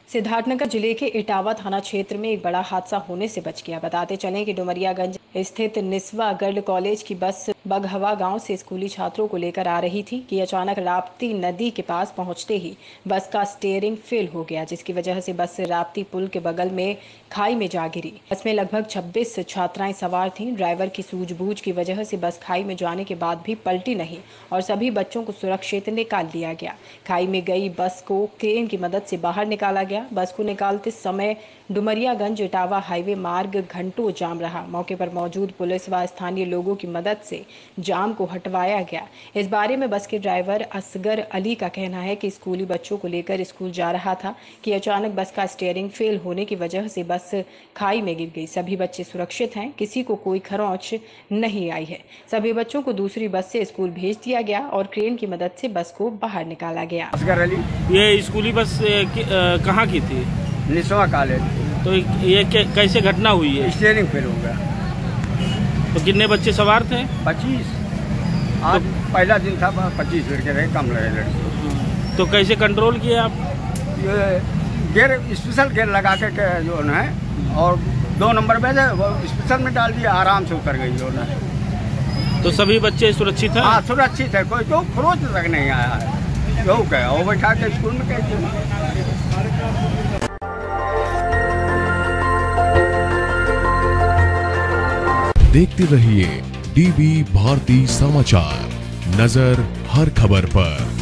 सिद्धार्थनगर जिले के इटावा थाना क्षेत्र में एक बड़ा हादसा होने से बच गया। बताते चलें कि डुमरियागंज स्थित निस्वा गर्ल कॉलेज की बस बगहवा गांव से स्कूली छात्रों को लेकर आ रही थी कि अचानक राप्ती नदी के पास पहुंचते ही बस का स्टीयरिंग फेल हो गया, जिसकी वजह से बस राप्ती पुल के बगल में खाई में जा गिरी। बस में लगभग 26 छात्राएं सवार थीं। ड्राइवर की सूझबूझ की वजह से बस खाई में जाने के बाद भी पलटी नहीं और सभी बच्चों को सुरक्षित निकाल लिया गया। खाई में गई बस को क्रेन की मदद से बाहर निकाला गया। बस को निकालते समय डुमरियागंज इटावा हाईवे मार्ग घंटों जाम रहा। मौके पर मौजूद पुलिस व स्थानीय लोगों की मदद से जाम को हटवाया गया। इस बारे में बस के ड्राइवर असगर अली का कहना है कि स्कूली बच्चों को लेकर स्कूल जा रहा था कि अचानक बस का स्टीयरिंग फेल होने की वजह से बस खाई में गिर गई। सभी बच्चे सुरक्षित हैं, किसी को कोई खरोंच नहीं आई है। सभी बच्चों को दूसरी बस से स्कूल भेज दिया गया और क्रेन की मदद से बस को बाहर निकाला गया। असगर अली। ये स्कूली बस कहाँ की थी? निस्वा कॉलेज। तो ये कैसे घटना हुई है? स्टीयरिंग फेल हो गया। तो कितने बच्चे सवार थे? 25। आज तो पहला दिन था, 25 लड़के रहे, कम रहे लड़के। तो कैसे कंट्रोल किए आप? ये गेयर स्पेशल गेयर लगा के जो है और 2 नंबर पे स्पेशल में डाल दिया, आराम से उतर गई जो है। तो सभी बच्चे सुरक्षित हैं? हाँ, सुरक्षित है, कोई तो खरोच तक नहीं आया है। जो गया वो बैठा के स्कूल में कैसे। देखते रहिए डीबी भारती समाचार, नजर हर खबर पर।